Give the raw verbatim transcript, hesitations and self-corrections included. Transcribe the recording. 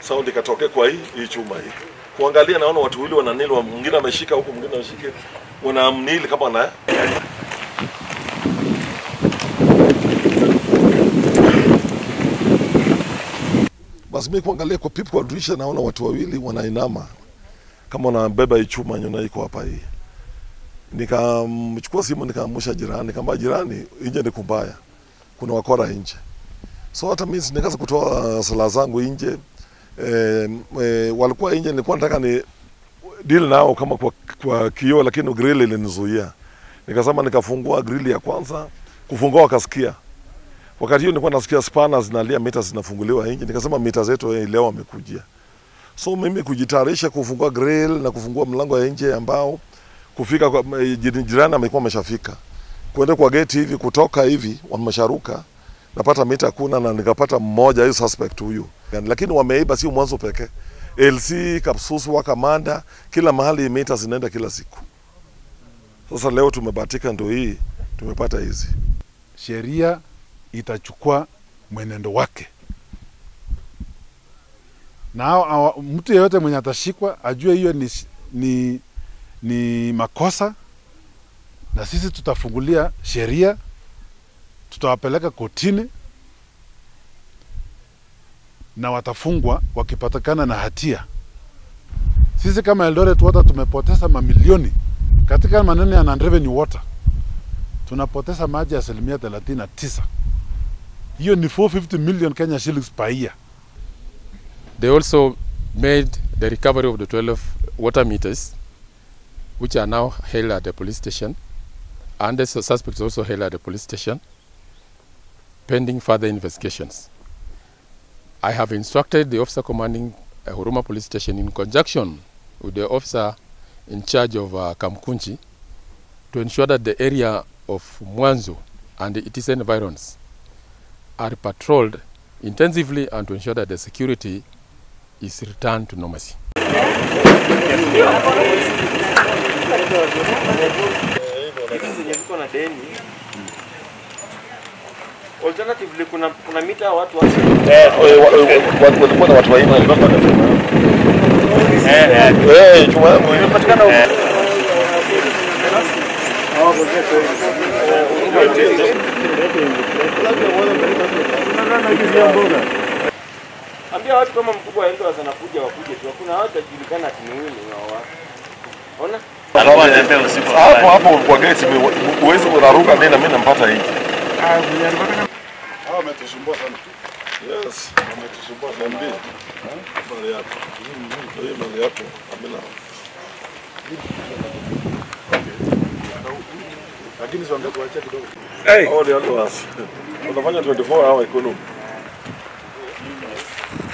sound ikatokea kwa hii hii chuma hii. Kuangalia naona watu wawili wananili, mwingine ameshika huko, mwingine ameshika. Wanamnili kama na basi mimi kuangalia kwa pipu kwa dirisha naona watu wawili wanainama kama wanabeba hii chuma nyona iko hapa hii. Nikamchukua simu nikamwamsha jirani, kama jirani nje ni kumbaya. Kuna wakora nje. So hata mimi nikaanza kutoa sala zangu nje. Eh, e, walikuwa nje, nilikuwa nataka ni deal nao kama kwa, kwa kioo, lakini grill ilinizuia. Nikasema nikafungua grill ya kwanza, kufungua wakasikia. Wakati hiyo nilikuwa nasikia spanners zinalia, mita zinafunguliwa nje. Nikasema mita zetu leo wamekujia. So mimi kujitayarisha kufungua grill na kufungua mlango ya nje ambao kufika kwa jirani amekuwa ameshafika. Kwenda kwa gate hivi, kutoka hivi wamesharuka. Napata mita kuna na nikapata mmoja hiyo suspect huyu. Lakini wameiba sio Mwanzo pekee. Elsee, Kapsuswa, Kamanda, kila mahali mita zinaenda kila siku. Sasa leo tumebatika ndio hii, tumepata hizi. Sheria itachukua mwenendo wake. Na mtu yeyote mwenye atashikwa ajue hiyo ni, ni, ni makosa, na sisi tutafungulia sheria, tutawapeleka kotini na watafungwa wakipatikana na hatia. Sisi kama Eldoret Water tumepoteza mamilioni katika maneno ya non-revenue water. Tunapoteza maji asilimia thelathini na tisa. Hiyo ni four hundred fifty million Kenya shillings per year. They also made the recovery of the twelve water meters, which are now held at the police station, and the suspects also held at the police station, pending further investigations. I have instructed the officer commanding uh, Huruma Police Station in conjunction with the officer in charge of uh, Kamkunji to ensure that the area of Mwanzo and its environs are patrolled intensively and to ensure that the security is returned to normalcy. Alternatively kuna kuna mita watu wasi. Eh, watu walikuwa na watu wa ina ilikuwa paka tena. Eh, eh. Eh, chuma imepatikana huko. Ambia watu kama mkubwa ELDOWAS anakuja wakuje tu. Kuna watu wajulikana ati ni huyu ni wao. Ona? Hapo hapo kwa gate uweze kuruka nenda mimi nampata hii. Ah, mnyaribaka. Hao wametusumbua sana. Yes, wametusumbua sana mbili. Bali hapo. Hiyo bali hapo. Amina. Lakini sio ngatuacha kidogo. Hey, oh, the ELDOWAS. Unafanya twenty-four hour economy.